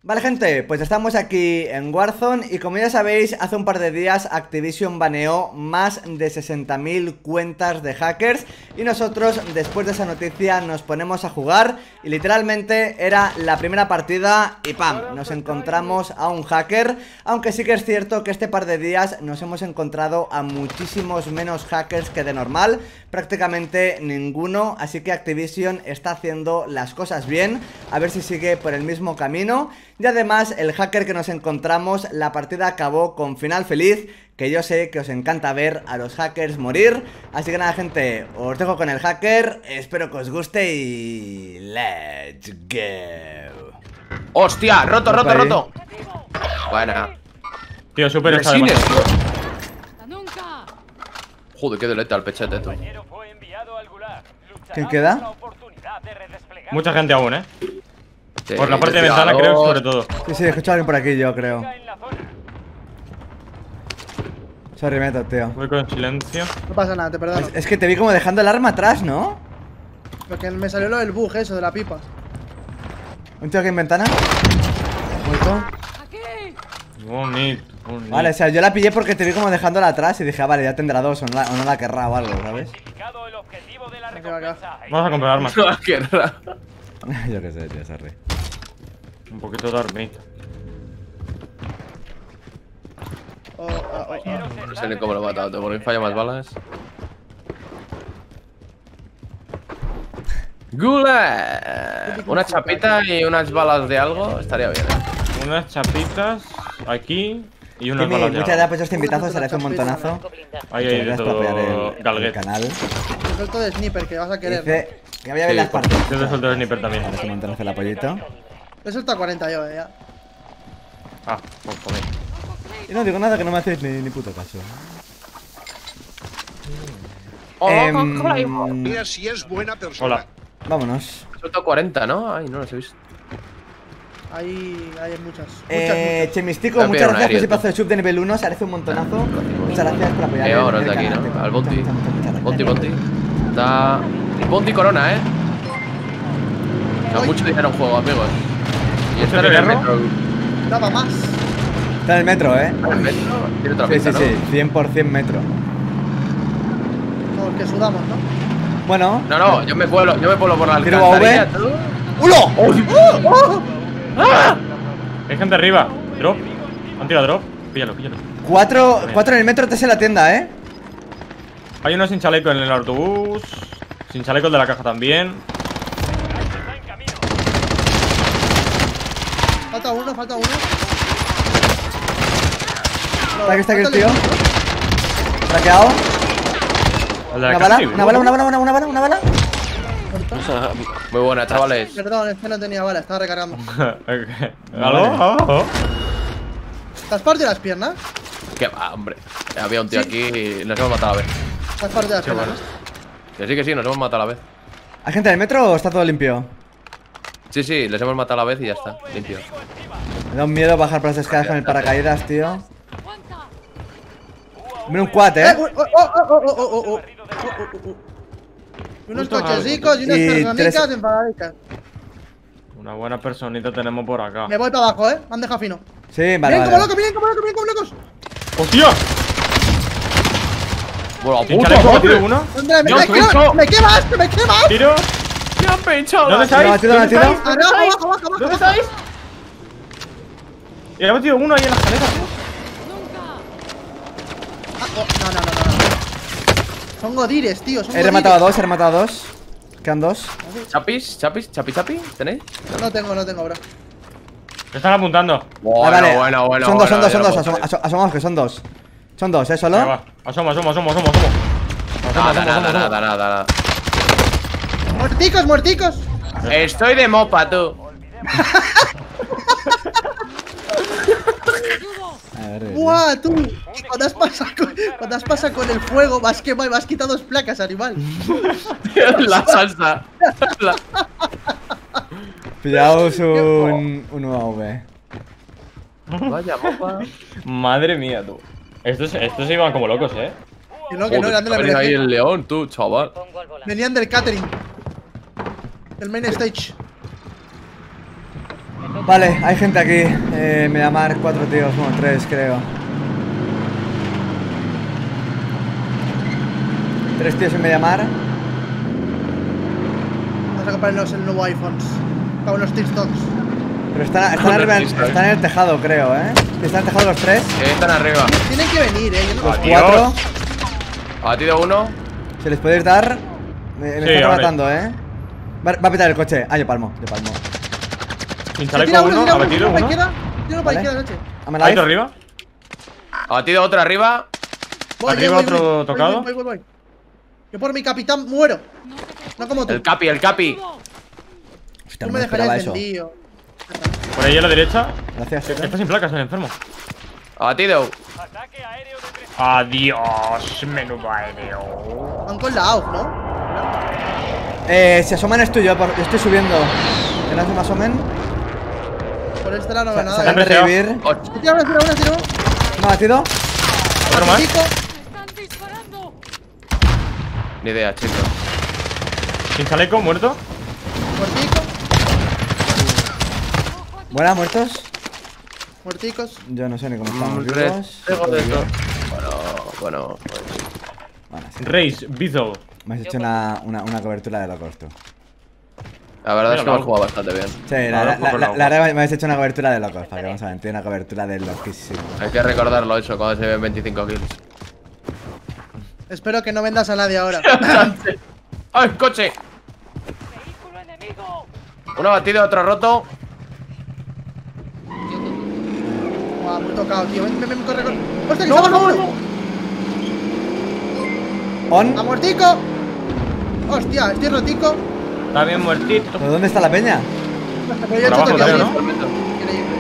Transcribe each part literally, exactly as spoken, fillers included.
Vale, gente, pues estamos aquí en Warzone y como ya sabéis, hace un par de días Activision baneó más de sesenta mil cuentas de hackers y nosotros, después de esa noticia, nos ponemos a jugar y literalmente era la primera partida y ¡pam! Nos encontramos a un hacker, aunque sí que es cierto que este par de días nos hemos encontrado a muchísimos menos hackers que de normal, prácticamente ninguno, así que Activision está haciendo las cosas bien, a ver si sigue por el mismo camino. Y además el hacker que nos encontramos, la partida acabó con final feliz, que yo sé que os encanta ver a los hackers morir. Así que nada, gente, os dejo con el hacker, espero que os guste y... ¡let's go! ¡Hostia! ¡Roto, roto, Ahí. roto! Buena. Tío, súper está Resines, demasiado. tío. Joder, qué deleta el pechete, tú. ¿Quién queda? Mucha gente aún, eh. Sí, Por la parte de ventana, creo, sobre todo. Sí, sí, he escuchado a alguien por aquí, yo creo. Sorry, meto, tío. Voy con silencio. No pasa nada, te perdono. Es, es que te vi como dejando el arma atrás, ¿no? Porque me salió lo del bug, eso, de la pipa. Un tío aquí en ventana. Muerto. Bonito, bonito. Vale, o sea, yo la pillé porque te vi como dejándola atrás y dije, ah, vale, ya tendrá dos o no la, o no la querrá o algo, ¿sabes? Aquí va acá. Vamos a comprar armas. Qué raro. Yo qué sé, tío, sorry. Un poquito de armita. Oh, ah, oh, ah. No sé ni cómo lo he matado, te ponéis falla más balas. ¡Gula! Una chapita y unas balas de algo estaría bien, eh. Unas chapitas aquí y unas Timmy, balas de muchas agua. gracias por este invitazo, se le hace un montonazo. Ahí Muchas hay de gracias por apoyar todo. el, el Galguet. canal. El suelto de sniper que vas a querer. Dice que voy a ver Sí, las por- partidas. Yo te suelto el sniper también. Gracias un montonazo el apoyito. ¿No? He suelto a cuarenta yo, eh, ya. Ah, pues joder. Y no digo nada que no me hacéis ni, ni puto caso. Em, Mira si es buena persona. Hola. Vámonos. Suelto cuarenta, ¿no? Ay, no los he visto. Ahí hay muchas. Muchas, Eh, muchas. Chemistico, Voy a muchas pillar un gracias por ese aéreo, pedazo de sub de nivel uno, se agradece un montonazo. Muchas gracias por apoyar Eh, el, vámonos el de aquí, canal. ¿no? Muchas, Al Bonti. muchas, muchas, muchas Bonti, gracias. Bonti. Da. Bonti Corona, eh. Da mucho dinero en juego, amigos. Y esto ¿Mucho en el dinero? metro. Daba más. Está en el metro, eh. ¿En el metro? Tiene otra Sí, pinta, sí, ¿no? sí, cien por cien metro. No, que sudamos, ¿no? Bueno. No, no, yo me cuelo, yo me cuelo por la Tiro alcantarilla, A V. tú. ¡Uno! Hay gente arriba. Drop. Han tirado drop. Píllalo, píllalo. Cuatro, cuatro en el metro, tres en la tienda, eh. Hay uno sin chaleco en el autobús. Sin chaleco el de la caja también. Falta uno, falta uno. Está aquí, está aquí el Falta tío. uno. Traqueado. El de la Una caja bala, sí, una bala, una bala, una una bala, una bala. Muy buena, chavales. Perdón, es que no tenía bala, estaba recargando. ¿Aló? ¿Aló? ¿Te has partido las piernas? Que va, hombre. Había un tío aquí y nos hemos matado a la vez. ¿Te has partido las piernas? Que sí, que sí, nos hemos matado a la vez. ¿Hay gente en el metro o está todo limpio? Sí, sí, les hemos matado a la vez y ya está. Limpio. Me da un miedo bajar por las escaleras con el paracaídas, tío. Mira un quad, ¡Eh! eh. ¡Oh, oh, oh, oh, oh, oh, oh, oh! Oh, oh, oh. Unos Puto cochecicos y unas Y personicas tres- enfadadicas. Una buena personita tenemos por acá. Me voy para abajo, eh. Me han dejado fino. Sí, vale, ¡Miren como vale. locos, miren como locos, miren como locos! ¡Hostia! Bueno, ¿Sin puto, chaleco joder. tiro uno? ¡Hombre, me, Dios, me, quemas, bicho. ¡Me quemas! ¡Que me quemas! ¡Tiro! ¡Me han pinchado! ¿Dónde ¿Lo ha estáis? batido, lo ha ¿Dónde batido? estáis? Abajo, ¿Dónde abajo, estáis? abajo, abajo, ¿Dónde abajo. estáis? Y ha batido uno ahí en la escalera, tío. Ah, oh, no, no, no, no, no. Son godires, tío. Son He rematado a godires. dos, he rematado a dos. Quedan dos. ¿Chapis? ¿Chapis? ¿Chapi chapi? ¿Tenéis? No tengo, no tengo, bro. Me están apuntando. Bueno, Ah, vale. bueno, bueno. Son dos, son bueno, dos, son ya dos. lo Asoma- puedo aso- Asomamos que son dos. Son dos, eh, Ahí solo. va. Asoma, asoma, asoma, asoma, asoma. Asoma, Nada, asoma, nada, asoma, nada, asoma. nada, nada. ¡Muerticos, muerticos! Estoy de mopa, tú. A ver, eh, ¡Buah, tú! Cuando has pasado con, cuando has pasado con el fuego, vas quemado y vas quitado dos placas, animal. La salsa. La- Pillaos un, un U A V. Vaya mopa. Madre mía, tú. Estos, estos se iban como locos, eh. Que no, que no, Joder, eran de la ven ahí M D G. el león, tú, chaval. Venían del catering. Del main stage. Vale, hay gente aquí. Eh, me llamar cuatro tíos, bueno, tres creo. Tres tíos en Mediamar. Vamos a comprarnos el nuevo iPhone. Para unos TikToks. Pero están, están, arriba, están en el tejado, creo, ¿eh? ¿Están en el tejado los tres? Eh, están arriba. Tienen que venir, eh. Yo no Los los cuatro. Abatido uno. ¿Se les podéis dar? Me, me Sí, están hombre. matando, ¿eh? Va, va a petar el coche. Ah, yo palmo, yo palmo. Sin Se chaleco tira uno, uno, se tira uno, abatido tira uno para uno. izquierda. Tira uno para Vale. izquierda, noche. Dame ¿Hay life. otro arriba? Abatido otro arriba. Voy, Arriba voy, otro voy, voy, tocado. Voy, voy, voy, voy. Yo por mi capitán muero. No como tú. El capi, el capi. Hostia, Tú no me me esperaba dejarías eso. vendido. Por ahí a la derecha. Gracias, Está sin placas, el enfermo. Abatido. Adiós, menudo aéreo. Van con la A U G, ¿no? Eh, si asoman es tuyo, por- yo estoy subiendo. Que no se me asomen. Por este lado no veo Se, se nada. acaban de Han deseado. revivir. Ocho. Tira una, tira una, tira una. ¿Me ha batido? Otro más. Pico. Ni idea, chicos. Sin chaleco, muerto. Muertico. Buenas, muertos. Muerticos. Yo no sé ni cómo estamos Un vivos. restego de esto. Bueno, bueno. pues, Bueno, sí. Race, Bizo. Me has hecho una, una, una cobertura de locos, tú. La verdad es que Mira, hemos jugado bastante bien. Sí, la, Ahora la, un poco la, loco. la verdad me has hecho una cobertura de locos. Para que vamos a mentir, una cobertura de loquísimo. Hay que recordarlo eso cuando se ven veinticinco kills. Espero que no vendas a nadie ahora. ¡Ay, coche! Uno abatido, otro roto. Guau, muy tocado, tío. Ven, ven, ven, corre, corre. ¡Hostia, que se ha bajado uno! ¿On? ¡A muertico! ¡Hostia, estoy rotico! Está bien muertito. ¿Pero dónde está la peña? Pero yo he Por hecho abajo, toque creo, ahí. ¿no? Increíble,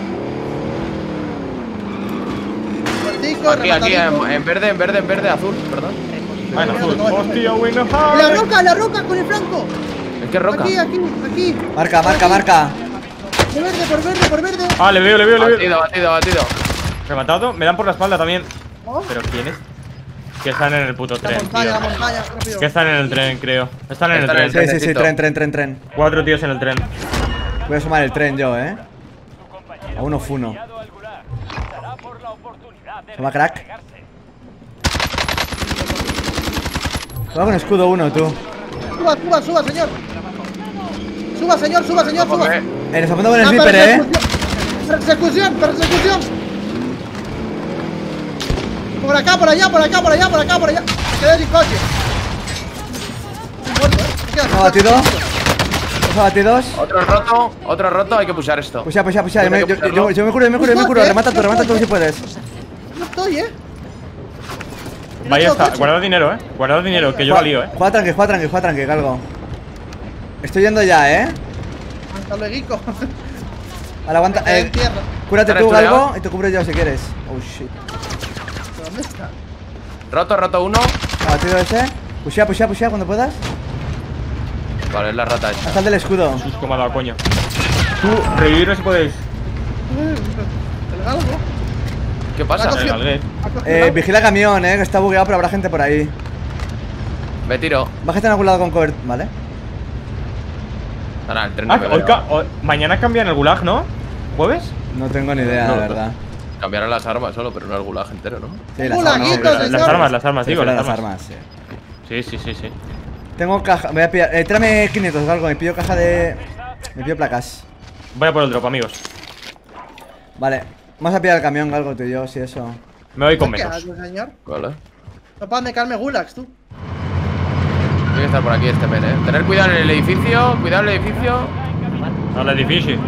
chaval. Muertico, Aquí, aquí, en, rematadito. en verde, en verde, en verde, azul, perdón. Ah, en azul. Hostia, win of ¡En la heart. roca, en la roca, con el flanco! ¿En qué roca? Aquí, aquí, aquí. Marca, marca, marca. Por verde, por verde, por verde. Ah, le veo, le veo, le veo. Abatido, abatido, abatido. Rematado. Me dan por la espalda también. Oh, ¿Pero quién es? Que están en el puto la tren, montaña, la tío. montaña, rápido. Que están en el tren, creo. Están en el Están en el tren. Sí, sí, sí, Trenecito. tren, tren, tren, tren. Cuatro tíos en el tren. Voy a sumar el tren yo, eh. A uno funo. Toma, crack. Toma con escudo uno, tú. Suba, suba, suba, señor. Suba, señor, suba, señor, suba. Hombre, Eh, nos apunta con el Ah, sniper, eh. persecución, persecución. Por acá, por allá, por acá, por allá, por acá, por allá. Me quedé sin coche. Muerto, eh. Me quedo ¿Me ha batido? ¿Dos abatidos? Otro roto, otro roto, hay que pushar esto. Pusha, pusha, pusha. Yo, me- yo, Hay que yo, yo me curo, yo me curo, yo me curo. Pues, Remata tú, remata tú si puedes. No estoy, eh. Vaya, No está. coche. Guardad dinero, eh. Guardad dinero, que yo la lío, eh. Juega tranqui, juega tranqui, juega tranqui, calgo. Estoy yendo ya, eh. Hasta luego. Vale, aguanta. Me quedé en Eh, tierra. cúrate ¿Estás tú, estudiado? Galgo, y te cubro yo si quieres. Oh shit. ¿Dónde está? Roto, roto uno. Abatido ese. Pushea, pushea, pushea cuando puedas. Vale, es la rata esta. Hasta el del escudo. Sus me ha dado coño. Tú, revivirme si podéis. ¿El galgo? ¿Qué pasa? La El galguet. ¿Ha cogido Eh, algo? vigila camión, eh, que está bugueado, pero habrá gente por ahí. Me tiro. Bájate en algún lado con cover, ¿vale? Ahora, el tren no Ah, me hoy veo. ca- hoy- mañana cambian el gulag, ¿no? ¿Jueves? No tengo ni idea, No, la no. verdad. Cambiarán las armas solo, pero no el gulag entero, ¿no? Sí, las Hola, armas. Guito, sí, Las, señor. armas, las armas, sí, digo, fuera las las armas. armas, sí. Sí, sí, sí, sí. Tengo caja, me voy a pillar. Eh, tráeme quinientos, Galgo, me pido caja de. Me pido placas. Voy a por el drop, amigos. Vale, vamos a pillar el camión, Galgo, tú y yo, si eso. Me voy con ¿Qué menos. haces, señor? Vale. No paran de caerme gulags, tú. Tiene que estar por aquí este men, eh. Tener cuidado en el edificio, cuidado en el edificio. Al edificio.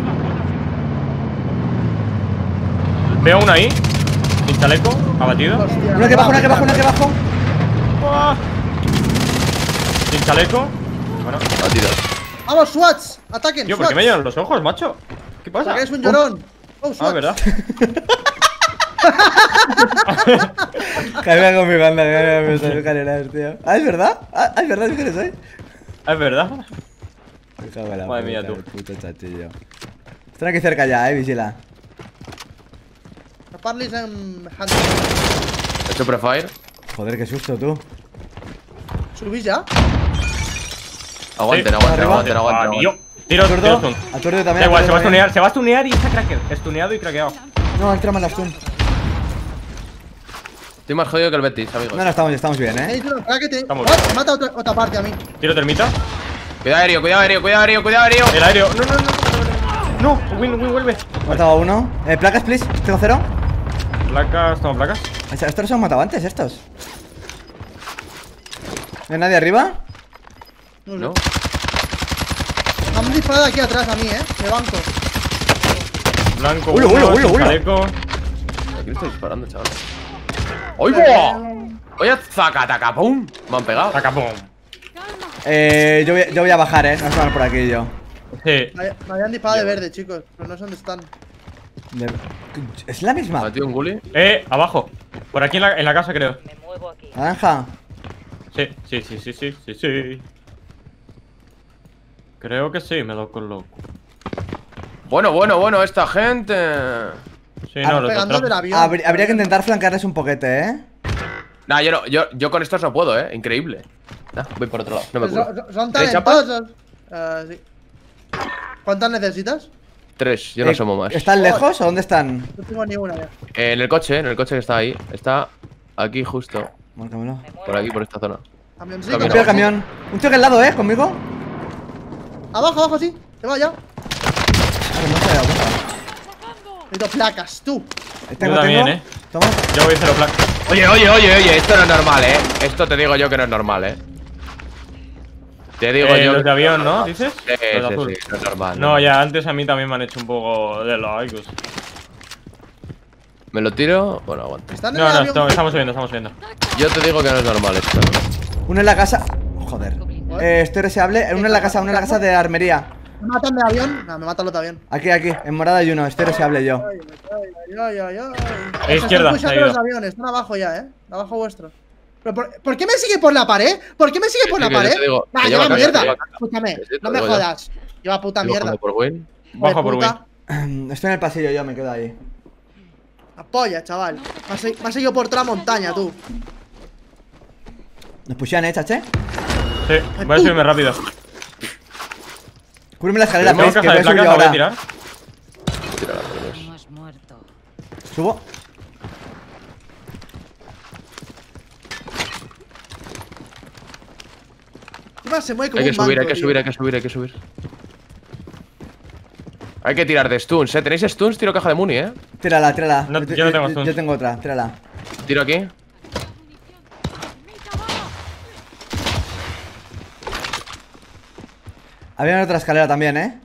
Veo uno ahí. Sin chaleco, abatido. Hostia, Una que bajo, una que bajo, una que bajo. Ah. Sin chaleco. Bueno, Batido. ¡Vamos, SWATs! ¡Ataquen! tío, ¿por qué SWATs. me llenan los ojos, macho? ¿Qué pasa? Porque eres un llorón. ¡Oh, Ah, SWATs! ¿verdad? Carga con mi banda, carga con mis escaleras, tío. Ah, es verdad. Ah, es verdad, ¿qué eres hoy? Ah, ¿Es verdad? Me cago en la Madre mía, puta, tú. el puto chachillo. Están aquí cerca ya, eh, vigila. No parlis en Hunter. He hecho prefire. Joder, qué susto, tú. ¿Subís ya? Aguanten, Sí. aguanten, Arriba. aguanten, aguanten, Adiós. aguanten. Tiro, tiro Aturdo, stun. aturdo también. Da igual, se va a aturdo también. stunear, se va a stunear y está cracker. Stuneado y craqueado. No, entra más la stun. Estoy más jodido que el Betis, amigos. No, no, estamos, estamos bien, Hey, eh. tú, espera que te. Estamos What? bien. Me mata otra, otra parte a mí. Tiro termita. Cuidado aéreo, cuidado aéreo, cuidado aéreo, cuidado aéreo. El aéreo. No, no, no. No, Win, Win, vuelve. He matado a uno. Eh, placas, please. Tengo cero. Placas, toma placas. Estos los han matado antes, estos. ¿No hay nadie arriba? No. Me han disparado aquí atrás a mí, eh. De banco. Blanco, Ulo, uno, ulo, ulo, sin ulo. chaleco. Aquí le estoy disparando, chaval. ¡Oy, boa! Oye, zacataca, pum. Me han pegado. Sacapum. Eh, yo voy, yo voy a bajar, eh. No se por aquí yo. Sí. Me, me habían disparado de verde, chicos. Pero no sé dónde están. De- ¿Es la misma? ¿Matió un gully? Eh, abajo. Por aquí en la, en la casa, creo. Me muevo aquí. Naranja. Sí, sí, sí, sí, sí, sí, sí. Creo que sí, me lo coloco. Bueno, bueno, bueno, esta gente. Sí, Ah, no, los Pegando del otros. avión. Habr- habría que intentar flanquearles un poquete, eh. Nah, yo, no, yo, yo con estos no puedo, eh. Increíble. Nah, voy por otro lado. No me Son, curo. son- son ¿Tenéis chapas? talentosos. Eh, sí. ¿Cuántas necesitas? Tres, yo no Eh, sumo más. ¿Están lejos o dónde están? No tengo ni una ya. Eh, en el coche, en el coche que está ahí. Está aquí justo. Márcamelo. Me muevo Por aquí, por esta zona. Camioncito. Camión. Un tío de camión. Un tío que al lado, eh, conmigo. Abajo, abajo, sí. Se va ya. Ah, que no se ha dado cuenta. Necesito placas, tú. Eh, Tengo, Yo también, tengo. eh. Toma. Yo voy a cero placas. Oye, oye, oye, oye, esto no es normal, eh. Esto te digo yo que no es normal, eh. Te digo Eh, yo. los que de avión, no ¿no? es ¿Dices? normal. Sí, Los de sí, azul. sí, no es normal. No, ya antes a mí también me han hecho un poco de los Aigus. Me lo tiro. Bueno, aguanta. Están en No, el no, avión. estamos, estamos subiendo, estamos subiendo. Yo te digo que no es normal esto. Uno en la casa. Joder. Eh, estoy reseable. Uno en la casa, uno en la casa de armería. ¿Me matan de avión? No, me matan los de avión. Aquí, aquí. En morada hay uno. Estoy reseable yo. Ay, ay, ay, ay, ay. A izquierda, Están se ha pushando ido. los aviones, están abajo ya, eh. Abajo vuestro. ¿Pero por, ¿por qué me sigue por la pared? ¿Por qué me sigue por Sí, la que yo pared? te digo, Va, que lleva lleva mierda. caca, lleva caca. Escúchame, Sí, sí, no te me digo yo. jodas. Lleva puta Digo, mierda. como por win. Bajo por Win. Puta. Estoy en el pasillo yo, me quedo ahí. Apoya, chaval. Me has, me has seguido por toda la montaña, tú. Nos pusieron, eh, chache. Sí, voy a subirme rápido. Cúbreme la escalera, Tengo please, que caja voy de a subir placas, yo la voy a ahora. tirar. Tírala, por No has muerto. Subo. Encima se mueve como Hay que un subir, hay banco, que tío. subir, hay que subir, hay que subir. Hay que tirar de stuns, eh. ¿Tenéis stuns? Tiro caja de muni, eh. Tírala, tírala. No, yo no tengo stuns. Yo tengo otra, tírala. Tiro aquí. Había otra escalera también, eh.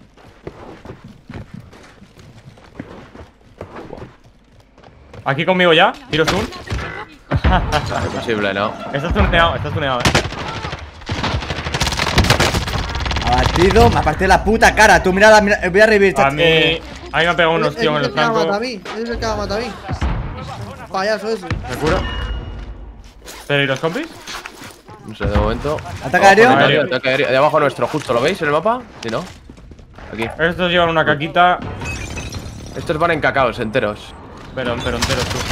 Aquí conmigo ya. Tiro stun. Imposible, ¿no? Estás tuneado, estás tuneado, eh. Abatido, me ha partido la puta cara. Tú, mira, mira voy a revivir, A chache. mí. Eh, A mí me ha pegado unos Ese tíos en es el el que me mata a flanco. mí. Ese es el que me mata a mí. Payaso ese. ¿Me curo? ¿Pero y los compis? No sé, de momento. Ataque aéreo. Abajo, Aéreo. ataque aéreo. De abajo nuestro, justo. ¿Lo veis en el mapa? Sí, ¿no? Aquí. Estos llevan una caquita. Estos van en cacaos enteros. Pero, pero enteros tú.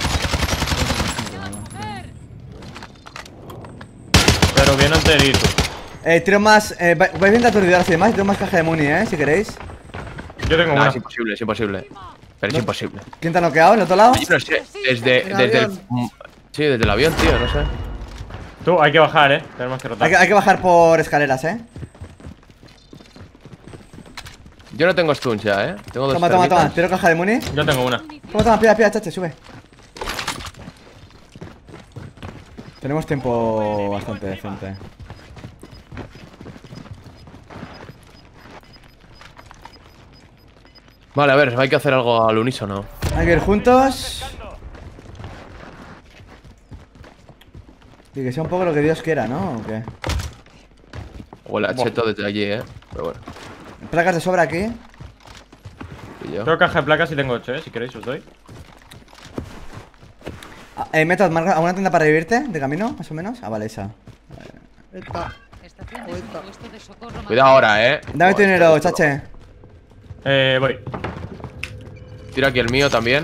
Pero bien enterito. Eh, tiro más. Eh, vais vais bien de aturdidoras y demás. Tiro más caja de muni, eh, si queréis. Yo tengo Nah, una. es imposible, es imposible. Pero es imposible. ¿Quién te ha noqueado? ¿En otro lado? Yo no sé, desde, En desde el. avión. mm, Sí, desde el avión, tío, no sé. Tú, hay que bajar, eh. Tenemos que rotar. Hay que, hay que bajar por escaleras, eh. Yo no tengo stuns ya, eh. Tengo dos Toma, toma, toma. termitas. Tiro caja de muni. Yo tengo una. Toma, toma, pida, pida, chache, sube. Tenemos tiempo bastante decente. Vale, a ver, hay que hacer algo al unísono. Hay que ir juntos. Y que sea un poco lo que Dios quiera, ¿no? ¿O qué? Huele a cheto desde allí, eh. Pero bueno. Placas de sobra aquí. Y yo. Tengo caja de placas y tengo ocho, eh. Si queréis, os doy. Ah, eh, Method, marca ¿alguna tienda para revivirte? ¿De camino, más o menos? Ah, vale, esa. Esta. Estación de Ahorita. puesto de socorro. Cuidado ahora, eh. Dame Buah, tu dinero, esto- chache. Eh, voy. Tira aquí el mío también.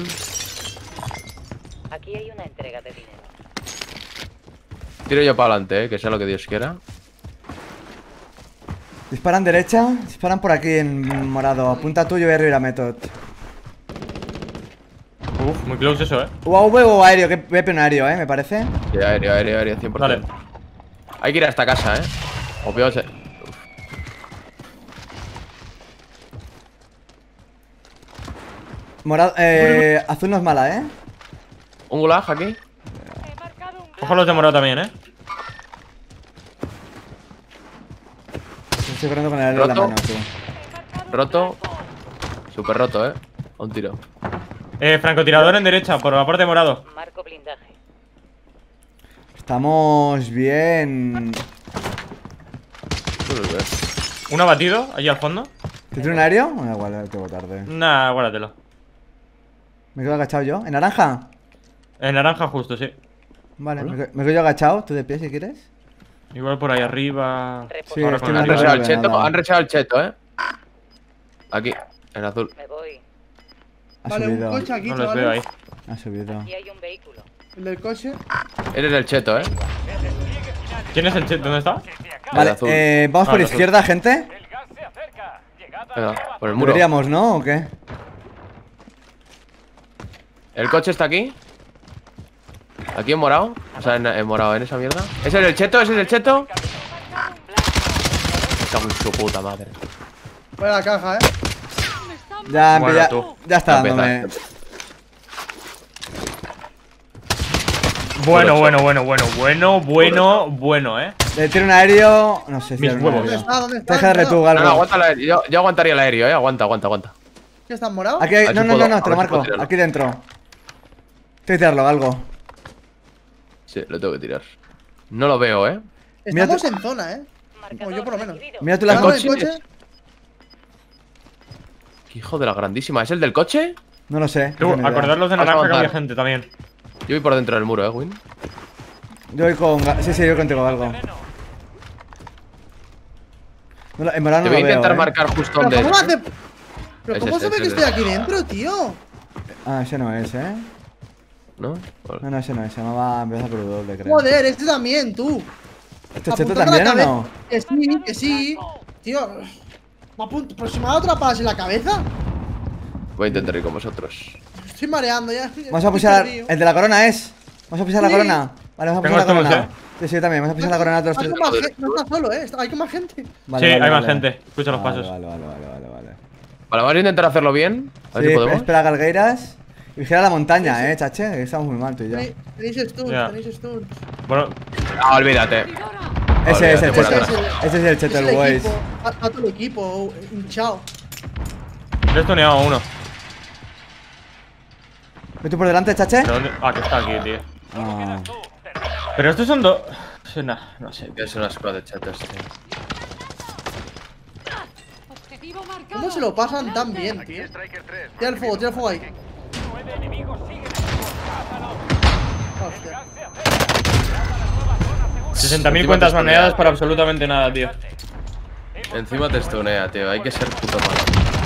Aquí hay una entrega de dinero. Tiro yo para adelante, eh. Que sea lo que Dios quiera. Disparan derecha, disparan por aquí en morado. Apunta tú, yo voy a arriba a Method. Uf, muy close eso, eh. U A V o aéreo, que voy a pegar un aéreo, eh, me parece. Sí, aéreo, aéreo, aéreo, cien por cien. Vale. Hay que ir a esta casa, eh. O peor se... Morado, eh, azul no es mala, eh. Un gulag aquí. Ojo los de morado también, eh. Estoy corriendo con el aéreo en la ¿Roto? mano, tú. Roto. Súper roto, eh. A un tiro. Eh, francotirador en derecha, por la parte de morado. Marco blindaje. Estamos bien. Uno abatido, allí al fondo. ¿Te tiro un aéreo? Bueno, igual, tengo tarde. Nah, guárdatelo. Me quedo agachado yo. ¿En naranja? En naranja justo, sí. Vale, me quedo, me quedo yo agachado. ¿Tú de pie si quieres? Igual por ahí arriba. Sí, Ahora estoy con en Han el el rechazado el reserve, cheto, nada. han rechazado el cheto, eh. Aquí, en azul. Me voy. Ha Vale, un subido. coche aquí, No los veo ahí. chavales. Ha subido. Aquí hay un vehículo. El del coche. Eres el cheto, eh. ¿Quién es el chet? ¿Dónde está? Vale, azul. eh, vamos Ah, por el azul. izquierda, gente. Venga, por el muro. Deberíamos, ¿no? ¿O qué? El coche está aquí. Aquí en morado. O sea, en, en morado, en esa mierda. ¿Ese es el cheto? ¿Ese es el cheto? Me cago en su puta madre. Voy a la caja, eh. Ya, Bueno, ya, tú. ya está Ya dándome. empieza. Bueno, Por bueno, bueno, bueno, bueno, bueno, bueno, eh. Le tiro un aéreo. No sé si Mis era un huevos. ¿Dónde aéreo. está? ¿Dónde está? Deja de Cuidado. tú, No, no, algo. aguanta el aéreo. Yo, yo aguantaría el aéreo, eh. Aguanta, aguanta, aguanta. ¿Qué está morado? Aquí hay. ver No, si no, puedo- no, no, a te ver lo si puedo marco. tirarlo. Aquí dentro. Tengo que tirarlo, algo. Sí, lo tengo que tirar. No lo veo, eh. Mira Estamos tú- en zona, eh. O yo por lo menos. recibido. Mira tú El las Vamos coche. en coche. Qué hijo de la grandísima. ¿Es el del coche? No lo sé. Tú, no tengo ni idea. acordarlos de Vamos a naranja que había avanzar. gente también. Yo voy por dentro del muro, eh, Win. Yo voy con. ga- Sí, sí, yo contigo algo. No, lo- en morado Te no voy a lo veo, intentar eh. marcar justo Pero donde. ¿cómo hace? Pero Ese, ¿cómo ese, sabe que ese, estoy ese. aquí dentro, tío? Ah, ese no es, eh. ¿No? No, no, ese no es. Se llamaba. Empieza por W, creo. Joder, este también, tú. ¿Este cheto Apuntando a la también o cabeza. no? Que sí, que sí. Tío. ¿Me apunto? ¿Pero si me ha dado atrapadas en la cabeza? Voy a intentar ir con vosotros. Estoy mareando ya. Vamos a pisar. El de la corona es. Vamos a pisar la Sí. corona. Vale, vamos a Tengo pisar la estos, corona. Sí, sí, también. Vamos a pisar la corona todos Hay tres. con más gente, no está solo, eh. Hay con más gente. Vale, Sí, vale, hay más vale. gente. Escucha los Vale, pasos. Vale, vale, vale, vale, vale. Vale, vamos a intentar hacerlo bien. A ver Sí, si podemos. espera, Galgueiras. Y vigila la montaña, eh, chache. Que estamos muy mal tú y yo. Tenéis- Tenéis stuns, Ya. tenéis stuns. Bueno, Ah, olvídate. Ese es el Olvídate, cheto. fuera. Ese es el cheto, Es el el Waze. equipo. A, a todo el equipo, hinchado. le he stuneado a uno. ¿Vete por delante, chache? ¿Pero dónde? Ah, que está aquí, tío. Ah. Pero estos son dos. Nah, no sé. Es una squad de chatos, tío. Objetivo marcado. ¿Cómo se lo pasan tan bien, tío? Tira el fuego, tira el fuego ahí. Hostia. sesenta mil Encima cuentas te estunea. baneadas para absolutamente nada, tío. Encima te stunea, tío. Hay que ser puto malo.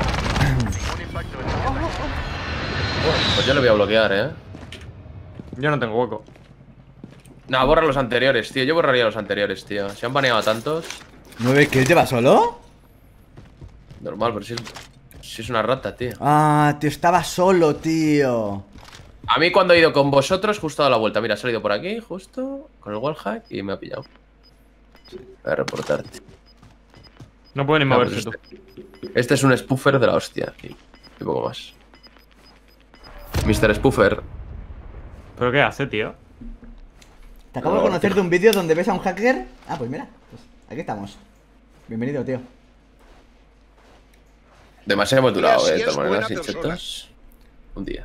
Pues yo le voy a bloquear, eh. Yo no tengo hueco. Nah, borra los anteriores, tío. Yo borraría los anteriores, tío. Se han baneado a tantos. ¿Nueve kills lleva solo? Normal, pero si es, si es una rata, tío. Ah, tío, estaba solo, tío. A mí cuando he ido con vosotros, justo a la vuelta. Mira, he salido por aquí, justo, con el wallhack y me ha pillado. Voy a reportarte. No puede ni No, moverse pues tú. este, este es un spoofer de la hostia. Y, y poco más. mister Spoofer. ¿Pero qué hace, tío? Te acabo de No, conocer tío. de un vídeo donde ves a un hacker. Ah, pues mira. Pues aquí estamos. Bienvenido, tío. Demasiado modulado, Mira, eh. si De es todas maneras, buena sin persona. chetos. Un día.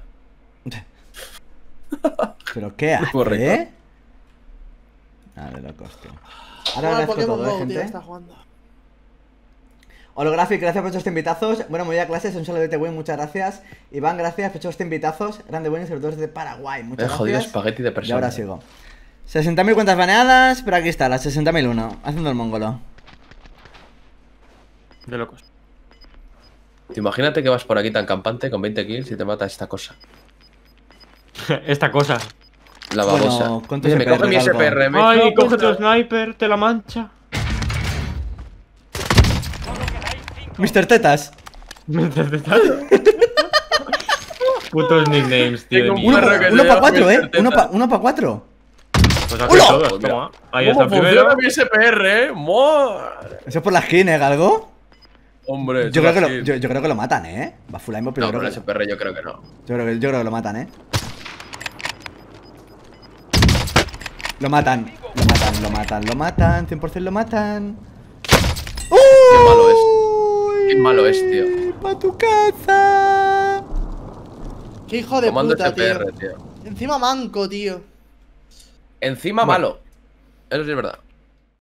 ¿Pero qué hace, Correcto. eh? Nada de locos, tío. Ahora Juega al agradezco Pokémon todo, eh, Go, tío, gente. está jugando. Holographic, gracias por estos invitazos. Bueno, me voy a clases, un saludo de Tehuin, muchas gracias. Iván, gracias por estos invitazos. Grande bueno y sobre todo desde Paraguay, Me he muchas jodido gracias. espagueti de Y persona. ahora sigo. sesenta mil cuentas baneadas, pero aquí está, las sesenta mil uno, haciendo el mongolo. De locos. Te imagínate que vas por aquí tan campante con veinte kills y te mata esta cosa. Esta cosa. La Bueno, babosa. con tu Dice, me S P R, coge mi algo. S P R. me Ay, cago en coge tu la- sniper, te la mancha. mister Tetas. Putos nicknames, tío. Tengo ni- un Uno, perro que uno se pa' llama cuatro, eh. mister Tetas. Uno pa, uno pa' cuatro. Pues aquí ¡Hola! todos, Pues mira, toma. Ahí está el ¿Cómo primero. funciona mi S P R, eh? Madre. Eso es por la skin, ¿eh, Galgo? Hombre, Yo son creo, que lo, así. yo, yo creo que lo matan, ¿eh? Bafulaimo, pero No, creo con el que, S P R yo creo que no. yo, creo que, yo creo que lo matan, ¿eh? Lo matan, lo matan, lo matan, lo matan, cien por cien lo matan. Qué malo es. ¡Uy! Qué malo es, tío. ¡Pa' tu casa! Qué hijo de Comando puta, S P R, tío. tío. Encima manco, tío. Encima Bueno. malo. Eso sí es verdad.